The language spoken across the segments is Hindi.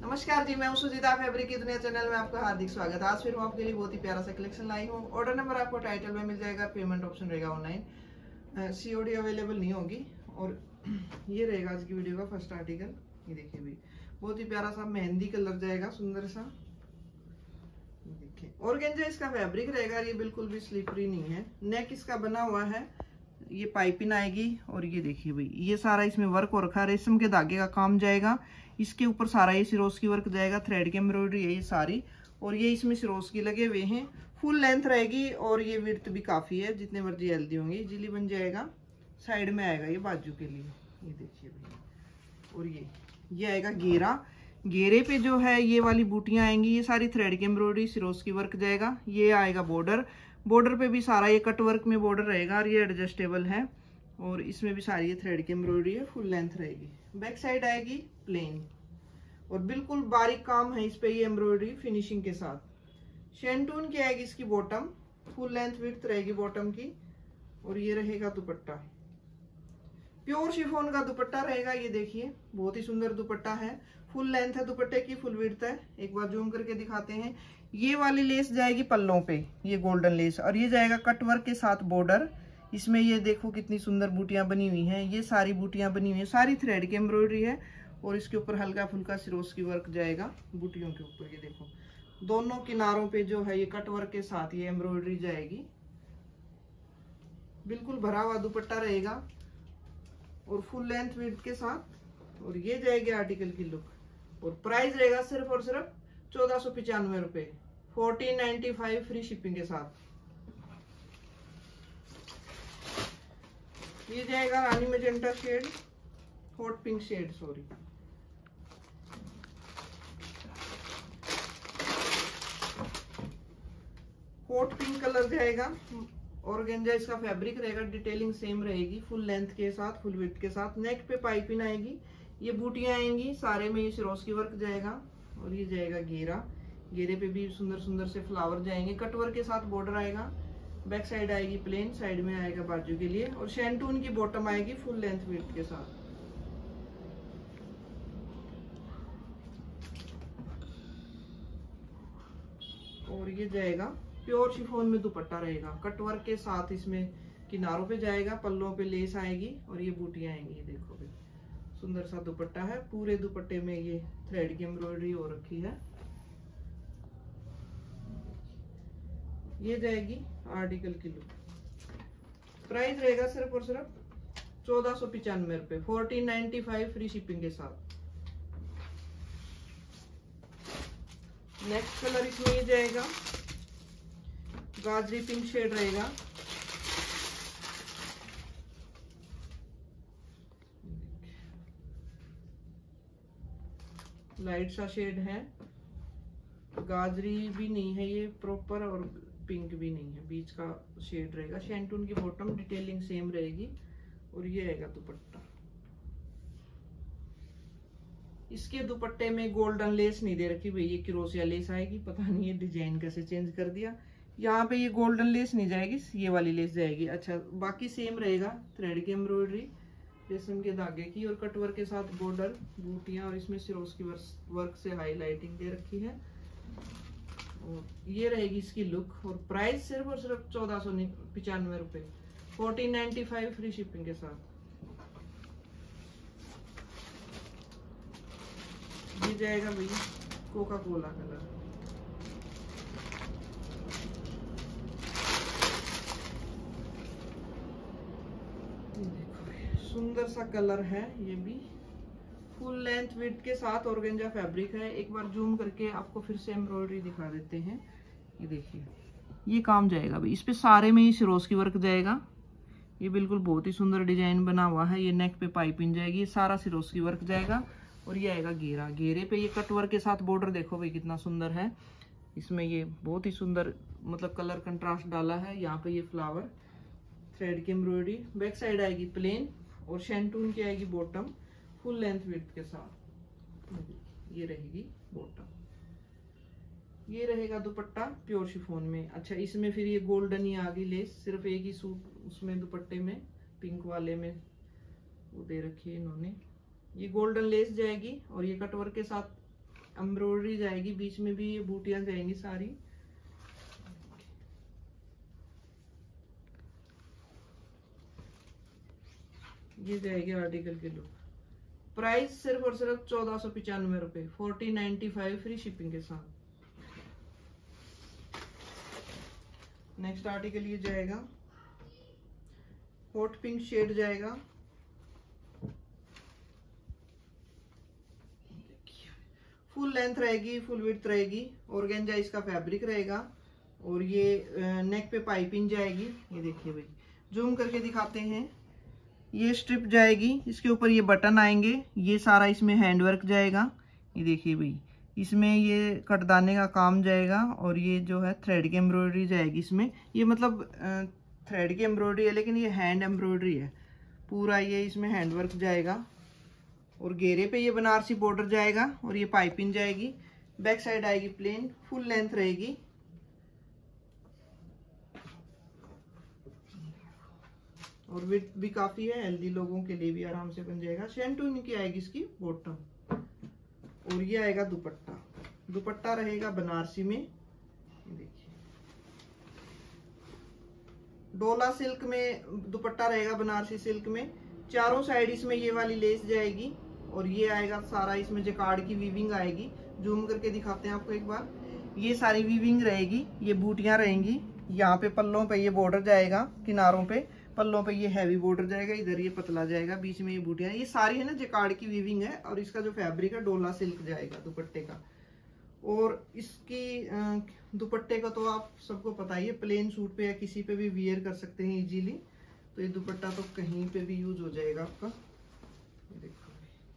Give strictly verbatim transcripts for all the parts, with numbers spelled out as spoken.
नमस्कार जी, मैं हूं सुजीता। फैब्रिक की दुनिया चैनल में आपका हार्दिक स्वागत है। आज फिर मैं आपके लिए बहुत ही प्यारा सा कलेक्शन लाई हूं। ऑर्डर नंबर आपको टाइटल में मिल जाएगा, पेमेंट ऑप्शन रहेगा ऑनलाइन, सीओडी अवेलेबल नहीं होगी। और ये रहेगा आज की वीडियो का फर्स्ट आर्टिकल। ये देखिए भाई, बहुत ही प्यारा सा मेहंदी कलर जाएगा, सुंदर सा। देखिए ऑर्गेंजा इसका फैब्रिक रहेगा, ये बिल्कुल भी स्लिपरी नहीं है। नेक इसका बना हुआ है, ये पाइपिंग आएगी। और ये देखिए भाई, ये सारा इसमें वर्क हो रखा है, रेशम के धागे का काम जाएगा। इसके ऊपर सारा ये सिरोस्की वर्क जाएगा, थ्रेड की एम्ब्रॉयडरी है ये सारी। और ये इसमें सिरोस्की लगे हुए हैं। फुल लेंथ रहेगी और ये विड्थ भी काफी है, जितने मर्जी हेल्दी होंगे। इजीली बन जाएगा। साइड में आएगा ये बाजू के लिए, ये देखिए भाई। और ये ये आएगा घेरा। घेरे पे जो है ये वाली बूटियां आएंगी, ये सारी थ्रेड की एम्ब्रॉयडरी, सिरोस्की वर्क जाएगा। ये आएगा बॉर्डर। बॉर्डर पे भी सारा ये कट वर्क में बॉर्डर रहेगा और ये एडजस्टेबल है। और इसमें भी सारी ये थ्रेड की एम्ब्रॉयडरी है, फुल लेंथ रहेगी। बैक साइड आएगी प्लेन और बिल्कुल बारीक काम है इस पे, ये एम्ब्रॉयडरी फिनिशिंग के साथ। शेंटून की आएगी इसकी बॉटम, फुल लेंथ विड्थ रहेगी बॉटम की। और ये रहेगा दुपट्टा, प्योर शिफॉन का दुपट्टा रहेगा। ये देखिए बहुत ही सुंदर दुपट्टा है, फुल लेंथ है दुपट्टे की, फुल विड्थ है। एक बार जूम करके दिखाते हैं। ये वाली लेस जाएगी पल्लों पे, ये गोल्डन लेस। और ये जाएगा कट वर्क के साथ बॉर्डर। इसमें ये देखो कितनी सुंदर बूटियां बनी हुई हैं, ये सारी बूटियां बनी हुई हैं, सारी थ्रेड की एम्ब्रॉयडरी है। और इसके ऊपर हल्का फुल्का सिरोस्की वर्क जाएगा बूटियों के ऊपर। ये देखो दोनों किनारों पे जो है ये कट वर्क के साथ ये एम्ब्रॉयडरी जाएगी। बिल्कुल भरा हुआ दुपट्टा रहेगा और फुल लेंथ विड्थ के साथ। और ये जाएगी आर्टिकल की लुक। और प्राइस रहेगा सिर्फ और सिर्फ चौदह सौ पिचानवे रुपए, fourteen ninety five free shipping के साथ। ये जाएगा rani magenta shade, hot pink shade, sorry. Hot pink colour जाएगा। ऑर्गेंजा इसका फैब्रिक रहेगा, डिटेलिंग सेम रहेगी, फुल लेंथ के साथ, फुल विड्थ के साथ। नेक पे पाइपिंग आएगी, ये बूटियां आएंगी, सारे में ये सिरोस्की वर्क जाएगा। और ये जाएगा घेरा। घेरे पे भी सुंदर सुंदर से फ्लावर जाएंगे, कटवर्क के साथ बॉर्डर आएगा। बैक साइड आएगी प्लेन, साइड में आएगा बाजू के लिए। और शेंटून की बॉटम आएगी फुल लेंथ विड्थ के साथ। और ये जाएगा प्योर शिफॉन में दुपट्टा रहेगा, कटवर्क के साथ। इसमें किनारों पे जाएगा, पल्लों पे लेस आएगी और ये बूटियां आएंगी। देखो भी सुंदर सा दुपट्टा है, पूरे दुपट्टे में ये थ्रेड की एम्ब्रॉयडरी हो रखी है। ये जाएगी आर्टिकल की लुक। प्राइस रहेगा सिर्फ और सिर्फ चौदह सौ पिचानवे रुपए, fourteen ninety five free shipping के साथ। नेक्स्ट कलर इसमें ये जाएगा गाजरी पिंक शेड रहेगा। लाइट सा शेड है, गाजरी भी नहीं है ये प्रॉपर और पिंक भी नहीं है, बीच का शेड रहेगा। शेंटून की बॉटम, डिटेलिंग सेम रहेगी। और ये आएगा दुपट्टा। इसके दुपट्टे में गोल्डन लेस नहीं दे रखी भाई, ये क्रोशिया लेस आएगी। पता नहीं ये डिजाइन कैसे चेंज कर दिया। यहाँ पे ये गोल्डन लेस नहीं जाएगी, ये वाली लेस जाएगी। अच्छा, बाकी सेम रहेगा, थ्रेड की एम्ब्रॉयडरी, रेशम के धागे की और कटवर्क के साथ बॉर्डर, बूटियां। और इसमें सिरोस्की वर्क से हाईलाइटिंग दे रखी है। और ये रहेगी इसकी लुक। और प्राइस सिर्फ और सिर्फ चौदह सौ पिचानवे रुपए, fourteen ninety five free shipping के साथ। ये जाएगा भैया कोका कोला कलर। देखो सुंदर सा कलर है, ये भी फुल लेंथ विड्थ के साथ ऑर्गेंजा फैब्रिक है। एक बार जूम करके आपको फिर से एम्ब्रॉयडरी दिखा देते हैं। ये देखिए ये काम जाएगा भाई, इस पे सारे में ही सिरोस्की वर्क जाएगा। ये बिल्कुल बहुत ही सुंदर डिजाइन बना हुआ है। ये नेक पे पाइपिंग जाएगी, सारा सिरोस्की वर्क जाएगा। और ये आएगा घेरा। घेरे पे ये कट वर्क के साथ बॉर्डर देखो भाई कितना सुंदर है। इसमें ये बहुत ही सुंदर मतलब कलर कंट्रास्ट डाला है। यहाँ पे ये फ्लावर, थ्रेड की एम्ब्रॉयडरी। बैक साइड आएगी प्लेन और शेंटून की आएगी बॉटम, फुल लेंथ विड्थ के साथ। ये रहेगी बॉटम। ये रहेगा दुपट्टा प्योर शिफॉन में। अच्छा, इसमें फिर ये गोल्डन ही आ गई लेस, सिर्फ एक ही सूट उसमें दुपट्टे में पिंक वाले में वो दे रखी है इन्होंने। ये गोल्डन लेस जाएगी और ये कटवर्क के साथ एम्ब्रॉयडरी जाएगी, बीच में भी ये बूटियां जाएंगी सारी। ये जाएगी आर्टिकल की लुक। प्राइस सिर्फ और सिर्फ चौदह सौ पिचानवे रुपए, fourteen ninety five free shipping के साथ। नेक्स्ट आर्टिकल ये जाएगा हॉट पिंक शेड जाएगा, फुल लेंथ रहेगी, फुल विड्थ रहेगी, ऑर्गेन्जा इसका फैब्रिक रहेगा और ये नेक पे पाइपिंग जाएगी। ये देखिए भाई, जूम करके दिखाते हैं। ये स्ट्रिप जाएगी, इसके ऊपर ये बटन आएंगे, ये सारा इसमें हैंडवर्क जाएगा। ये देखिए भाई, इसमें ये कटदाने का काम जाएगा और ये जो है थ्रेड की एम्ब्रॉयडरी जाएगी इसमें। ये मतलब थ्रेड की एम्ब्रॉयडरी है लेकिन ये हैंड एम्ब्रॉयडरी है पूरा, ये इसमें हैंडवर्क जाएगा और घेरे पे ये बनारसी बॉर्डर जाएगा और ये पाइपिंग जाएगी। बैक साइड आएगी प्लेन, फुल लेंथ रहेगी। और विड्थ भी काफी है, हेल्दी लोगों के लिए भी आराम से बन जाएगा। शेंटून की आएगी इसकी बॉटम और ये आएगा दुपट्टा। दुपट्टा रहेगा बनारसी में, देखिए डोला सिल्क में दुपट्टा रहेगा, बनारसी सिल्क में। चारों साइड इसमें ये वाली लेस जाएगी और ये आएगा सारा, इसमें जकार्ड की वीविंग आएगी। जूम करके दिखाते हैं आपको एक बार। ये सारी वीविंग रहेगी, ये बूटियां रहेंगी। यहाँ पे पल्लों पे ये बॉर्डर जाएगा, किनारों पे पल्लों पे ये हैवी बॉर्डर जाएगा, इधर ये पतला जाएगा, बीच में ये बूटियां। ये सारी है ना जकार्ड की वीविंग है और इसका जो फैब्रिक है डोला सिल्क जाएगा दुपट्टे का। और इसकी दुपट्टे का तो आप सबको पता ही है, प्लेन सूट पे या किसी पे भी वियर कर सकते हैं इजीली। तो ये दुपट्टा तो कहीं पे भी यूज हो जाएगा आपका। देखो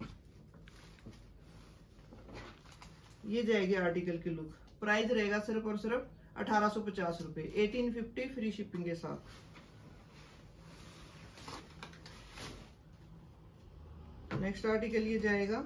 ये जाएगी आर्टिकल की लुक। प्राइस रहेगा सिर्फ और सिर्फ अठारह सौ पचास रुपए, एटीन फिफ्टी फ्री शिपिंग के साथ। नेक्स्ट आर्टिकल ये जाएगा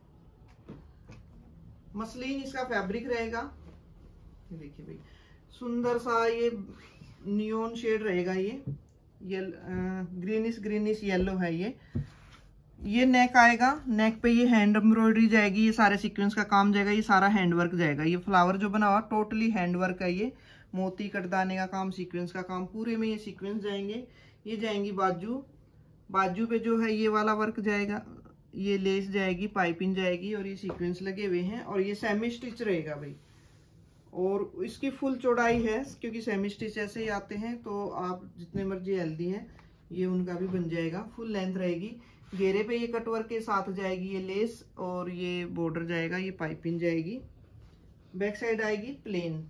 मसलिन, इसका फैब्रिक रहेगा। देखिए भाई, सुंदर सा ये नियोन शेड रहेगा। ये ये ग्रीनिश ग्रीनिश येलो है। ये ये नेक आएगा, नेक पे ये हैंड एम्ब्रॉयडरी जाएगी, ये सारे सीक्वेंस का काम जाएगा, ये सारा हैंड वर्क जाएगा। ये फ्लावर जो बना हुआ टोटली हैंड वर्क है। ये मोती कटदाने का काम, सीक्वेंस का काम, पूरे में ये सीक्वेंस जाएंगे। ये जाएंगी बाजू, बाजू पे जो है ये वाला वर्क जाएगा, ये लेस जाएगी, पाइपिंग जाएगी और ये सीक्वेंस लगे हुए हैं। और ये सेमी स्टिच रहेगा भाई, और इसकी फुल चौड़ाई है क्योंकि सेमी स्टिच ऐसे ही आते हैं, तो आप जितने मर्जी हेल्दी हैं ये उनका भी बन जाएगा। फुल लेंथ रहेगी, घेरे पे ये कटवर्क के साथ जाएगी ये लेस और ये बॉर्डर जाएगा, ये पाइपिंग जाएगी। बैक साइड आएगी प्लेन।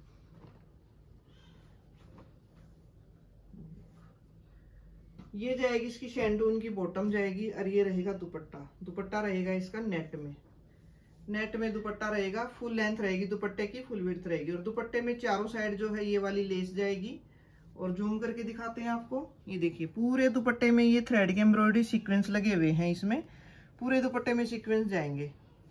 ये जाएगी इसकी शेंटून की बॉटम जाएगी और ये रहेगा दुपट्टा। दुपट्टा रहेगा इसका नेट में, नेट में दुपट्टा रहेगा। फुल लेंथ रहेगी दुपट्टे की, फुल विड्थ रहेगी। और दुपट्टे में चारों साइड जो है ये वाली लेस जाएगी। और जूम करके दिखाते हैं आपको। ये देखिए पूरे दुपट्टे में ये थ्रेड के एम्ब्रॉयडरी सीक्वेंस लगे हुए हैं, इसमें पूरे दुपट्टे में सीक्वेंस जाएंगे।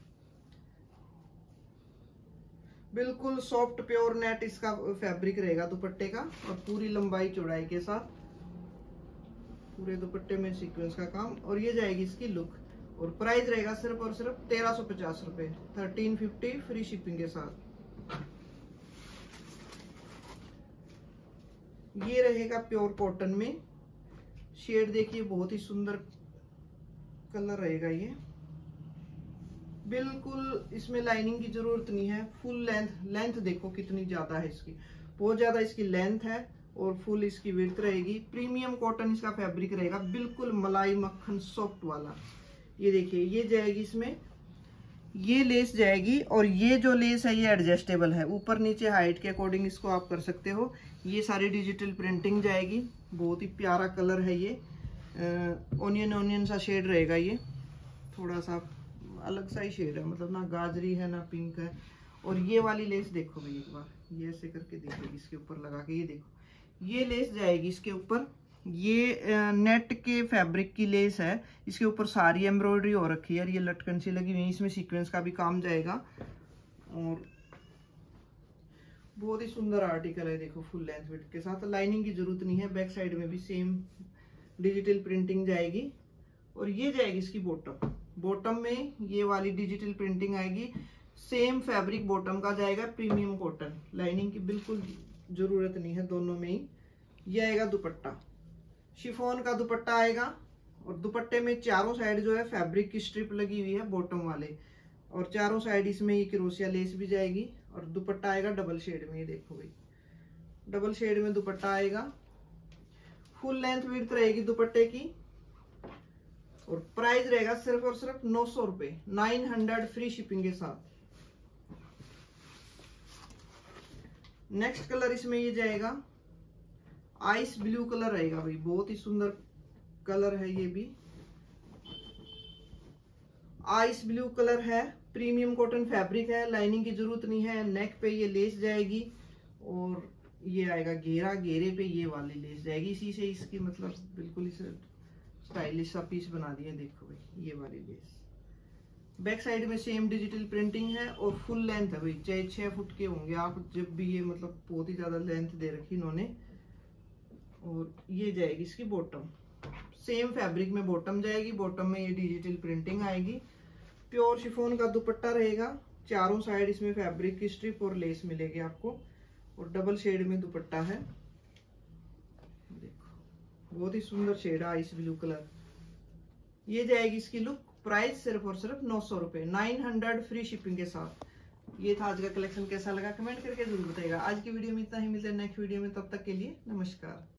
बिल्कुल सॉफ्ट प्योर नेट इसका फैब्रिक रहेगा दुपट्टे का और पूरी लंबाई चौड़ाई के साथ पूरे दुपट्टे में सीक्वेंस का काम। और ये जाएगी इसकी लुक। और प्राइस रहेगा सिर्फ और सिर्फ तेरह सौ पचास रुपए, थर्टीन फिफ्टी फ्री शिपिंग के साथ। ये रहेगा प्योर कॉटन में। शेड देखिए बहुत ही सुंदर कलर रहेगा ये। बिल्कुल इसमें लाइनिंग की जरूरत नहीं है। फुल लेंथ, लेंथ देखो कितनी ज्यादा है इसकी, बहुत ज्यादा इसकी लेंथ है। और फुल इसकी विड्थ रहेगी। प्रीमियम कॉटन इसका फैब्रिक रहेगा, बिल्कुल मलाई मक्खन सॉफ्ट वाला। ये देखिए ये जाएगी इसमें, ये लेस जाएगी। और ये जो लेस है ये एडजस्टेबल है, ऊपर नीचे हाइट के अकॉर्डिंग इसको आप कर सकते हो। ये सारी डिजिटल प्रिंटिंग जाएगी, बहुत ही प्यारा कलर है ये। ओनियन ओनियन सा शेड रहेगा, ये थोड़ा सा अलग सा ही शेड है, मतलब ना गाजरी है ना पिंक है। और ये वाली लेस देखो भाई एक बार, ये ऐसे करके देखो इसके ऊपर लगा के, ये देखो ये लेस जाएगी इसके ऊपर। ये नेट के फैब्रिक की लेस है, इसके ऊपर सारी एम्ब्रॉयडरी हो रखी है और ये लटकन सी लगी हुई है, इसमें सीक्वेंस का भी काम जाएगा। और बहुत ही सुंदर आर्टिकल है, देखो फुल लेंथ विड्थ के साथ। लाइनिंग की जरूरत नहीं है। बैक साइड में भी सेम डिजिटल प्रिंटिंग जाएगी। और ये जाएगी इसकी बॉटम, बॉटम में ये वाली डिजिटल प्रिंटिंग आएगी। सेम फैब्रिक बॉटम का जाएगा, प्रीमियम कॉटन, लाइनिंग की बिल्कुल जरूरत नहीं है, दोनों में ही। ये आएगा दुपट्टा, शिफॉन का दुपट्टा आएगा और दुपट्टे में चारों साइड जो है फैब्रिक की स्ट्रिप लगी हुई है बॉटम वाले, और चारों साइड इसमें ये क्रोशिया लेस भी जाएगी। और दुपट्टा आएगा डबल शेड में, ये देखो भाई डबल शेड में दुपट्टा आएगा। फुल लेंथ विड्थ रहेगी दुपट्टे की, और प्राइस रहेगा सिर्फ और सिर्फ नौ सौ रुपए, नाइन हंड्रेड फ्री शिपिंग के साथ। नेक्स्ट कलर इसमें ये जाएगा आइस ब्लू कलर रहेगा भाई, बहुत ही सुंदर कलर है ये भी। आइस ब्लू कलर है, प्रीमियम कॉटन फैब्रिक है, लाइनिंग की जरूरत नहीं है। नेक पे ये लेस जाएगी और ये आएगा घेरा, घेरे पे ये वाली लेस जाएगी, इसी से इसकी मतलब बिल्कुल इसे स्टाइलिश सा पीस बना दिया। देखो भाई ये वाली लेस। बैक साइड में सेम डिजिटल प्रिंटिंग है और फुल लेंथ है भाई, चाहे छह फुट के होंगे आप जब भी, ये मतलब बहुत ही ज्यादा लेंथ दे रखी इन्होंने। और ये जाएगी इसकी बॉटम, सेम फैब्रिक में बॉटम जाएगी, बॉटम में ये डिजिटल प्रिंटिंग आएगी। प्योर शिफॉन का दुपट्टा रहेगा, चारों साइड इसमें फैब्रिक की स्ट्रिप और लेस मिलेगी आपको, और डबल शेड में दुपट्टा है। देखो बहुत ही सुंदर शेड है आइस ब्लू कलर। ये जाएगी इसकी लुक। प्राइस सिर्फ और सिर्फ नौ सौ रुपए, नाइन हंड्रेड फ्री शिपिंग के साथ। ये था आज का कलेक्शन, कैसा लगा कमेंट करके जरूर बताइएगा। आज की वीडियो में इतना ही, मिलते हैं नेक्स्ट वीडियो में, तब तक के लिए नमस्कार।